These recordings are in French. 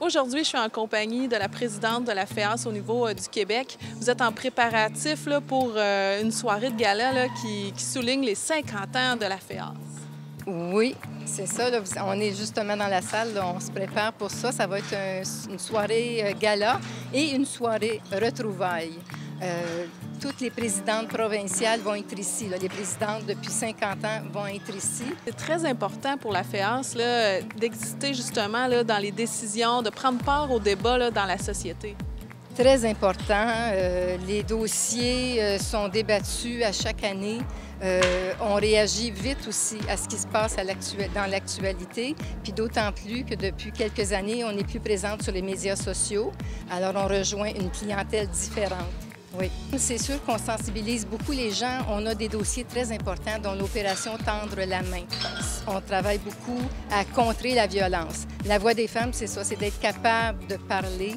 Aujourd'hui, je suis en compagnie de la présidente de la FEAS au niveau du Québec. Vous êtes en préparatif là, pour une soirée de gala là, qui souligne les 50 ans de la FEAS. Oui, c'est ça. Là, on est justement dans la salle. Là, on se prépare pour ça. Ça va être une soirée gala et une soirée retrouvailles. Toutes les présidentes provinciales vont être ici. Là. Les présidentes depuis 50 ans vont être ici. C'est très important pour la FEAS d'exister justement là, dans les décisions, de prendre part au débat là, dans la société. Très important. Les dossiers sont débattus à chaque année. On réagit vite aussi à ce qui se passe dans l'actualité, puis d'autant plus que depuis quelques années, on est plus présente sur les médias sociaux. Alors, on rejoint une clientèle différente. Oui. C'est sûr qu'on sensibilise beaucoup les gens. On a des dossiers très importants, dont l'opération Tendre la main. On travaille beaucoup à contrer la violence. La voix des femmes, c'est ça, c'est d'être capable de parler,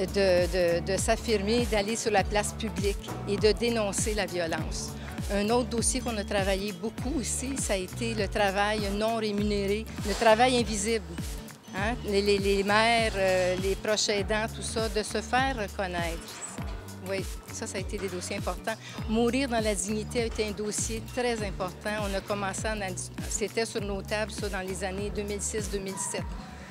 de s'affirmer, d'aller sur la place publique et de dénoncer la violence. Un autre dossier qu'on a travaillé beaucoup aussi, ça a été le travail non rémunéré, le travail invisible. Hein? Les mères, les proches aidants, tout ça, de se faire reconnaître. Oui, ça a été des dossiers importants. Mourir dans la dignité a été un dossier très important. On a commencé, c'était sur nos tables, ça, dans les années 2006-2007.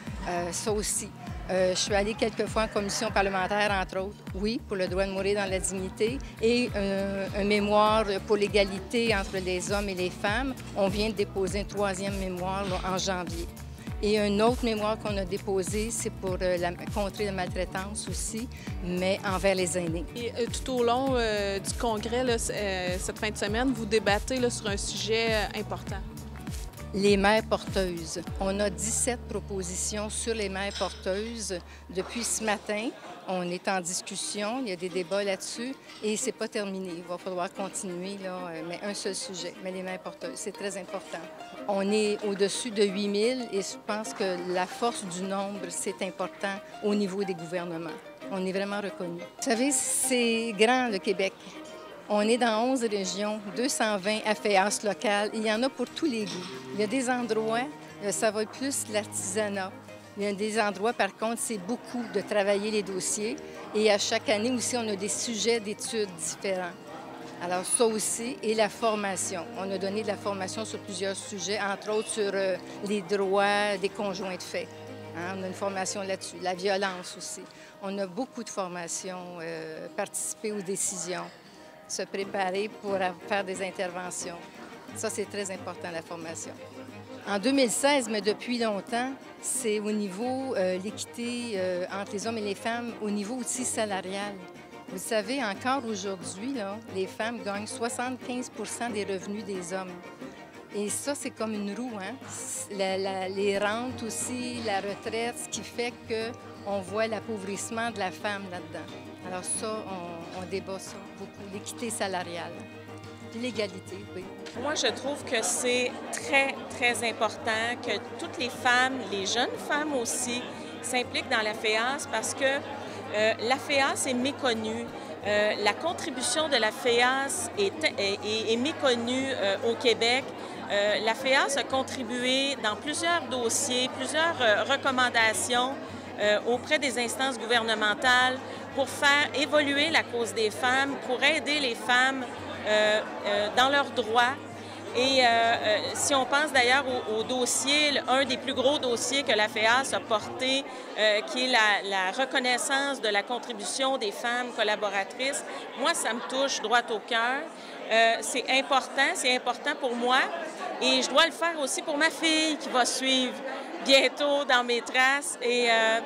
Ça aussi. Je suis allée quelques fois en commission parlementaire, entre autres, oui, pour le droit de mourir dans la dignité, et un mémoire pour l'égalité entre les hommes et les femmes. On vient de déposer un troisième mémoire là, en janvier. Et un autre mémoire qu'on a déposé, c'est pour contrer la maltraitance aussi, mais envers les aînés. Et tout au long du congrès, là, cette fin de semaine, vous débattez là, sur un sujet important. Les mères porteuses. On a 17 propositions sur les mères porteuses depuis ce matin. On est en discussion, il y a des débats là-dessus et c'est pas terminé. Il va falloir continuer, là, mais un seul sujet, mais les mères porteuses, c'est très important. On est au-dessus de 8000 et je pense que la force du nombre, c'est important au niveau des gouvernements. On est vraiment reconnus. Vous savez, c'est grand, le Québec. On est dans 11 régions, 220 FEAS locales. Il y en a pour tous les goûts. Il y a des endroits, ça va être plus l'artisanat. Il y a des endroits, par contre, c'est beaucoup de travailler les dossiers. Et à chaque année aussi, on a des sujets d'études différents. Alors ça aussi, et la formation. On a donné de la formation sur plusieurs sujets, entre autres sur les droits des conjoints de fait. Hein? On a une formation là-dessus. La violence aussi. On a beaucoup de formations, participer aux décisions, se préparer pour faire des interventions. Ça, c'est très important, la formation. En 2016, mais depuis longtemps, c'est au niveau l'équité entre les hommes et les femmes, au niveau aussi salarial. Vous savez, encore aujourd'hui, les femmes gagnent 75 des revenus des hommes. Et ça, c'est comme une roue, hein? Les rentes aussi, la retraite, ce qui fait qu'on voit l'appauvrissement de la femme là-dedans. Alors ça, on débat ça beaucoup, l'équité salariale. L'égalité, oui. Moi, je trouve que c'est très, très important que toutes les femmes, les jeunes femmes aussi, s'impliquent dans la FEAS parce que la FEAS est méconnue. La contribution de la FEAS est méconnue au Québec. La FEAS a contribué dans plusieurs dossiers, plusieurs recommandations auprès des instances gouvernementales pour faire évoluer la cause des femmes, pour aider les femmes dans leurs droits. Et si on pense d'ailleurs au dossier, un des plus gros dossiers que la FEAS a porté, qui est la reconnaissance de la contribution des femmes collaboratrices, moi, ça me touche droit au cœur. C'est important pour moi et je dois le faire aussi pour ma fille qui va suivre bientôt dans mes traces. Et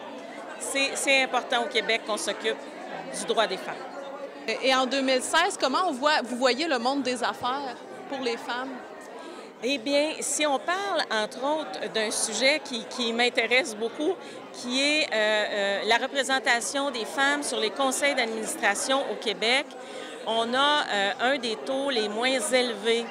c'est important au Québec qu'on s'occupe du droit des femmes. Et en 2016, comment vous voyez le monde des affaires pour les femmes? Eh bien, si on parle, entre autres, d'un sujet qui m'intéresse beaucoup, qui est la représentation des femmes sur les conseils d'administration au Québec, on a un des taux les moins élevés,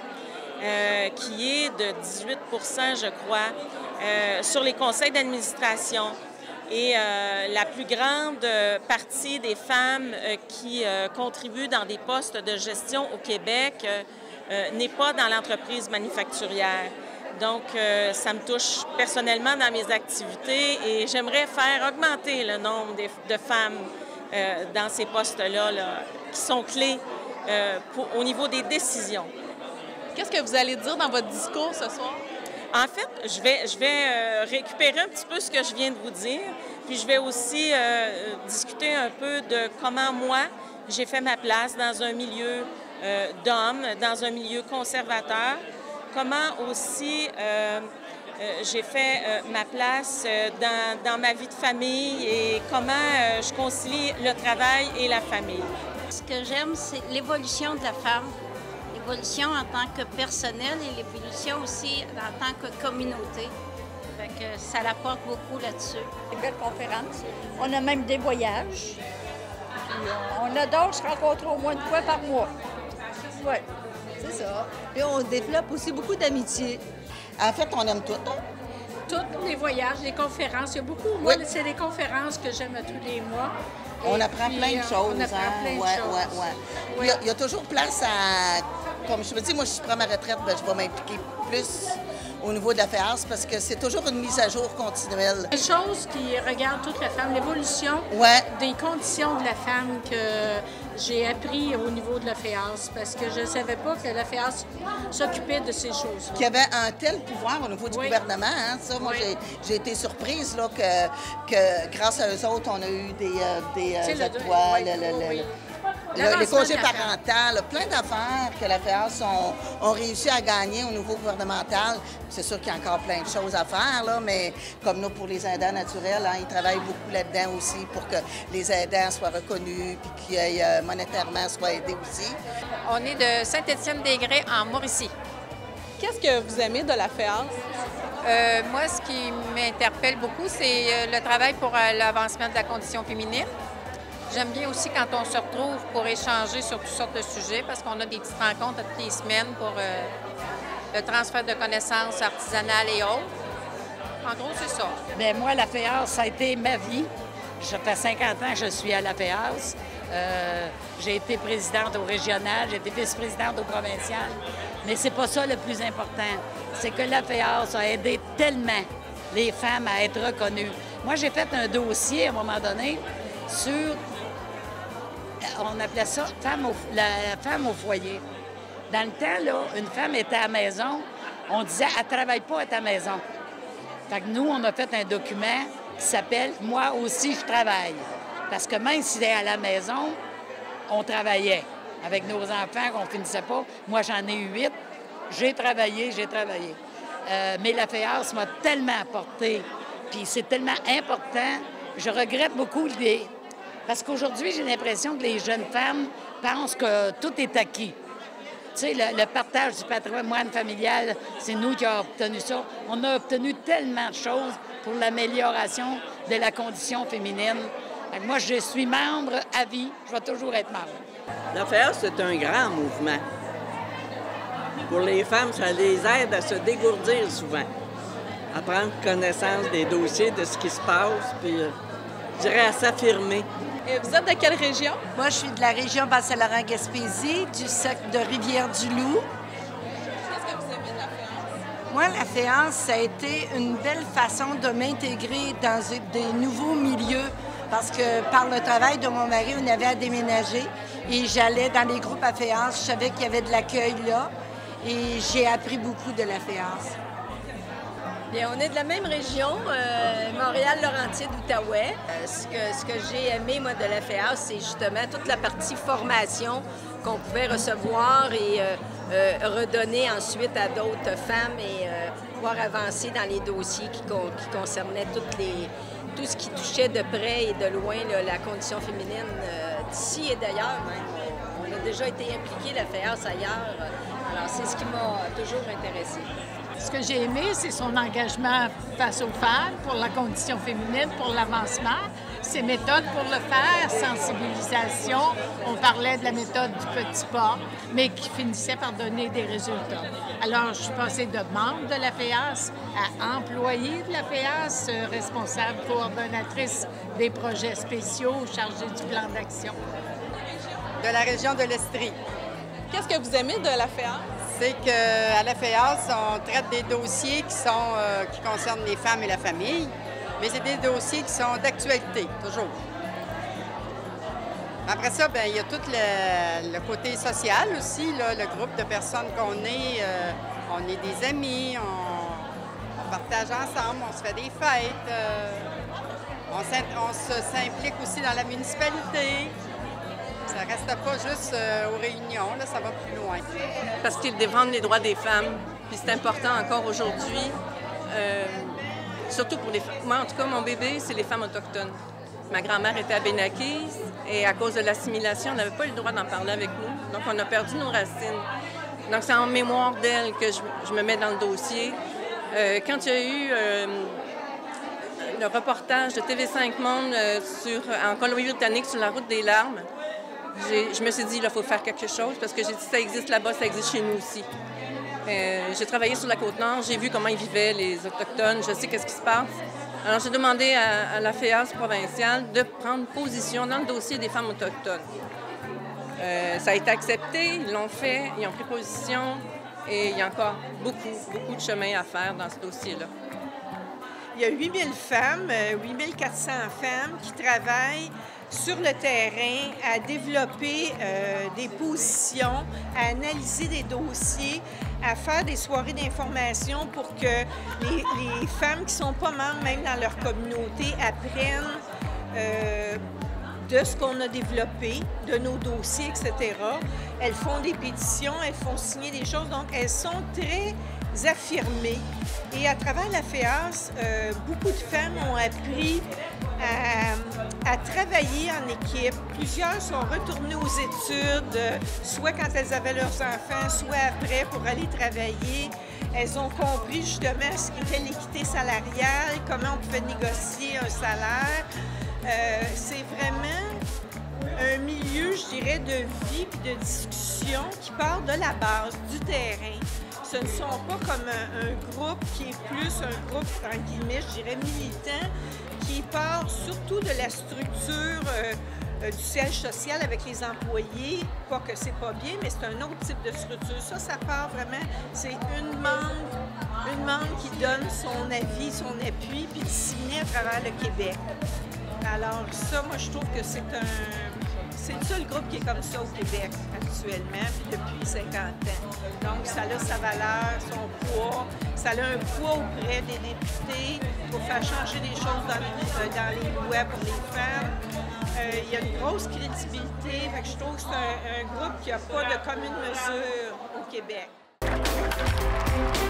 qui est de 18 je crois, sur les conseils d'administration. Et la plus grande partie des femmes qui contribuent dans des postes de gestion au Québec n'est pas dans l'entreprise manufacturière. Donc, ça me touche personnellement dans mes activités et j'aimerais faire augmenter le nombre de femmes dans ces postes-là qui sont clés au niveau des décisions. Qu'est-ce que vous allez dire dans votre discours ce soir? En fait, je vais récupérer un petit peu ce que je viens de vous dire, puis je vais aussi discuter un peu de comment moi, j'ai fait ma place dans un milieu d'hommes, dans un milieu conservateur, comment aussi j'ai fait ma place dans ma vie de famille et comment je concilie le travail et la famille. Ce que j'aime, c'est l'évolution de la femme, l'évolution en tant que personnel et l'évolution aussi en tant que communauté. Fait que ça l'apporte beaucoup là-dessus. Une belle conférence. On a même des voyages. Puis on adore se rencontrer au moins une fois par mois. Oui, c'est ça. Puis on développe aussi beaucoup d'amitié. En fait, on aime tout. Tous les voyages, les conférences. Il y a beaucoup. Moi, c'est les conférences que j'aime tous les mois. On apprend plein de choses. On apprend plein de choses. Oui. Il y a toujours place à... Comme je me dis, moi, si je prends ma retraite, bien, je vais m'impliquer plus au niveau de la FEAS parce que c'est toujours une mise à jour continuelle. Des choses qui regardent toute la femme, l'évolution des conditions de la femme que j'ai appris au niveau de la FEAS parce que je ne savais pas que la FEAS s'occupait de ces choses. Qu'il y avait un tel pouvoir au niveau du gouvernement. Hein, ça, moi, j'ai été surprise là, que grâce à eux autres, on a eu des octrois, les congés parentaux, plein d'affaires que la FEAS ont réussi à gagner au niveau gouvernemental. C'est sûr qu'il y a encore plein de choses à faire, là, mais comme nous, pour les aidants naturels, hein, ils travaillent beaucoup là-dedans aussi pour que les aidants soient reconnus puis qu'ils monétairement soient aidés aussi. On est de Saint-Étienne-des-Grès en Mauricie. Qu'est-ce que vous aimez de la FEAS? Moi, ce qui m'interpelle beaucoup, c'est le travail pour l'avancement de la condition féminine. J'aime bien aussi quand on se retrouve pour échanger sur toutes sortes de sujets parce qu'on a des petites rencontres toutes les semaines pour le transfert de connaissances artisanales et autres. En gros, c'est ça. Bien, moi, la FEAS, ça a été ma vie. Ça fait 50 ans que je suis à la FEAS. J'ai été présidente au régional, j'ai été vice-présidente au provincial. Mais c'est pas ça le plus important. C'est que la FEAS a aidé tellement les femmes à être reconnues. Moi, j'ai fait un dossier à un moment donné sur... On appelait ça la femme au foyer. Dans le temps, là, une femme était à la maison, on disait « elle ne travaille pas, elle est à la maison ». Fait que nous, on a fait un document qui s'appelle « Moi aussi, je travaille ». Parce que même si elle est à la maison, on travaillait. Avec nos enfants, qu'on ne finissait pas. Moi, j'en ai eu 8. J'ai travaillé. Mais la FEAS m'a tellement apporté. Puis c'est tellement important. Je regrette beaucoup l'idée. Parce qu'aujourd'hui, j'ai l'impression que les jeunes femmes pensent que tout est acquis. Tu sais, le partage du patrimoine familial, c'est nous qui avons obtenu ça. On a obtenu tellement de choses pour l'amélioration de la condition féminine. Moi, je suis membre à vie. Je vais toujours être membre. La FEAS, c'est un grand mouvement. Pour les femmes, ça les aide à se dégourdir souvent, à prendre connaissance des dossiers, de ce qui se passe, puis je dirais à s'affirmer. Et vous êtes de quelle région? Moi, je suis de la région Bas-Saint-Laurent-Gaspésie, du secteur de Rivière-du-Loup. Qu'est-ce que vous aimez de la FEAS? Moi, la FEAS, ça a été une belle façon de m'intégrer dans des nouveaux milieux parce que par le travail de mon mari, on avait à déménager et j'allais dans les groupes à FEAS. Je savais qu'il y avait de l'accueil là et j'ai appris beaucoup de la FEAS. Bien, on est de la même région, Montréal-Laurentide, Outaouais. Ce que j'ai aimé, moi, de la FEAS, c'est justement toute la partie formation qu'on pouvait recevoir et redonner ensuite à d'autres femmes et pouvoir avancer dans les dossiers qui concernaient tout ce qui touchait de près et de loin la condition féminine d'ici et d'ailleurs même. On a déjà été impliqués, la FEAS, ailleurs. Alors, c'est ce qui m'a toujours intéressée. Ce que j'ai aimé, c'est son engagement face aux femmes, pour la condition féminine, pour l'avancement. Ses méthodes pour le faire, sensibilisation. On parlait de la méthode du petit pas, mais qui finissait par donner des résultats. Alors, je suis passée de membre de la FEAS à employée de la FEAS, responsable coordonnatrice des projets spéciaux, chargée du plan d'action. De la région de l'Estrie. Qu'est-ce que vous aimez de la FEAS? C'est qu'à la FEAS, on traite des dossiers qui concernent les femmes et la famille, mais c'est des dossiers qui sont d'actualité, toujours. Après ça, bien, il y a tout le côté social aussi, là, le groupe de personnes qu'on est. On est des amis, on partage ensemble, on se fait des fêtes, on s'implique aussi dans la municipalité. Ça ne reste pas juste aux réunions, là, ça va plus loin. Parce qu'ils défendent les droits des femmes, puis c'est important encore aujourd'hui, surtout pour les femmes. Moi, en tout cas, mon bébé, c'est les femmes autochtones. Ma grand-mère était abénaquise et à cause de l'assimilation, on n'avait pas le droit d'en parler avec nous. Donc, on a perdu nos racines. Donc, c'est en mémoire d'elle que je me mets dans le dossier. Quand il y a eu le reportage de TV5 Monde en Colombie-Britannique sur la route des larmes, je me suis dit, il faut faire quelque chose parce que j'ai dit, ça existe là-bas, ça existe chez nous aussi. J'ai travaillé sur la Côte-Nord, j'ai vu comment ils vivaient, les Autochtones, je sais qu'est-ce qui se passe. Alors, j'ai demandé à la FEAS provinciale de prendre position dans le dossier des femmes autochtones. Ça a été accepté, ils l'ont fait, ils ont pris position et il y a encore beaucoup de chemin à faire dans ce dossier-là. Il y a 8000 femmes, 8400 femmes qui travaillent sur le terrain à développer des positions, à analyser des dossiers, à faire des soirées d'information pour que les femmes qui ne sont pas membres, même dans leur communauté, apprennent de ce qu'on a développé, de nos dossiers, etc. Elles font des pétitions, elles font signer des choses, donc elles sont très affirmées. Et à travers la FEAS, beaucoup de femmes ont appris à travailler en équipe. Plusieurs sont retournées aux études, soit quand elles avaient leurs enfants, soit après pour aller travailler. Elles ont compris justement ce qu'était l'équité salariale, comment on pouvait négocier un salaire. C'est vraiment un milieu, je dirais, de vie et de discussion qui part de la base, du terrain. Ce ne sont pas comme un groupe qui est plus un groupe, en guillemets, je dirais, militant, qui part surtout de la structure du siège social avec les employés. Pas que c'est pas bien, mais c'est un autre type de structure. Ça part vraiment, c'est une membre qui donne son avis, son appui, puis disséminé à travers le Québec. Alors ça, moi, je trouve que c'est le seul groupe qui est comme ça au Québec actuellement, puis depuis 50 ans. Donc, ça a sa valeur, son poids, ça a un poids auprès des députés pour faire changer des choses dans les lois pour les femmes. Il y a une grosse crédibilité, fait que je trouve que c'est un groupe qui n'a pas de commune mesure au Québec.